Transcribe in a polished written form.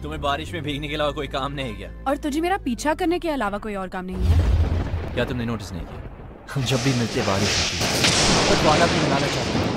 तुम्हें बारिश में भीगने के अलावा कोई काम नहीं है क्या? और तुझे मेरा पीछा करने के अलावा कोई और काम नहीं है? क्या तुमने नोटिस नहीं किया, हम जब भी मिलते बारिश होती है, पर वाला भी मनाना चाहते हैं।